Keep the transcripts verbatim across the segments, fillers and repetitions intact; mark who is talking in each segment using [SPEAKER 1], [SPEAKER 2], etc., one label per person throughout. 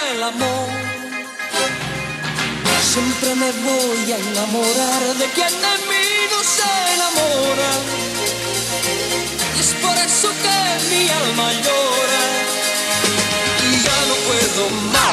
[SPEAKER 1] el amor. Siempre me voy a enamorar de quien de mí no se enamora. Y es por eso que mi alma llora y ya no puedo más.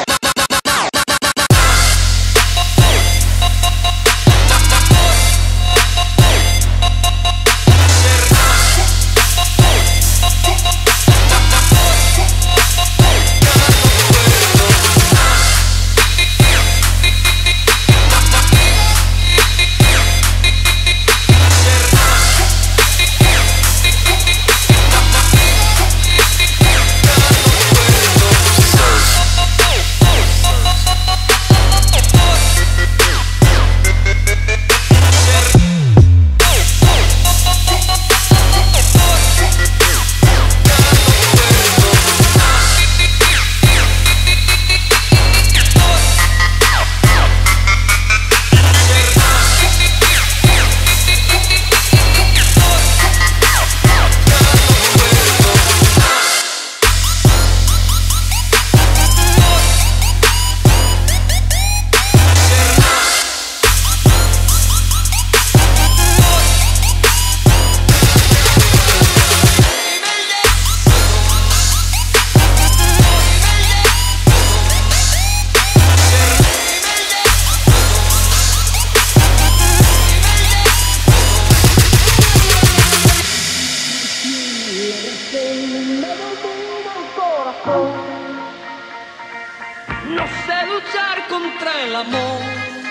[SPEAKER 1] No sé luchar contra el amor.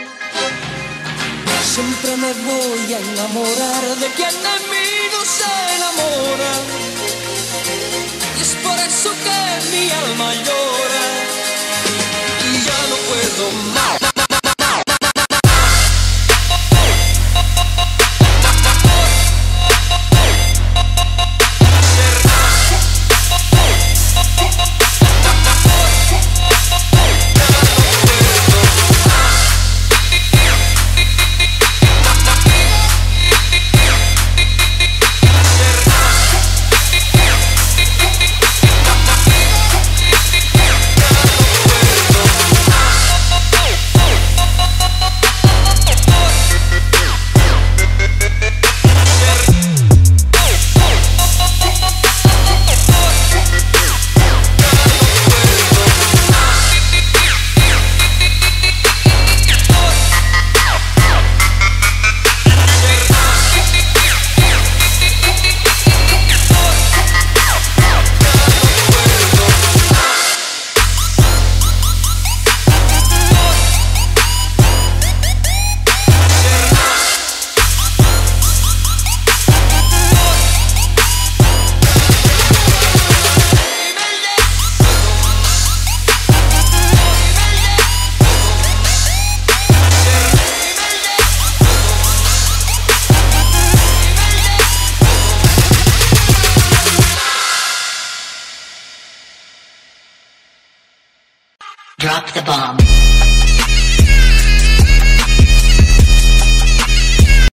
[SPEAKER 1] Siempre me voy a enamorar de quien de mí no se enamora. Y es por eso que mi alma llora y ya no puedo más.
[SPEAKER 2] Drop the bomb.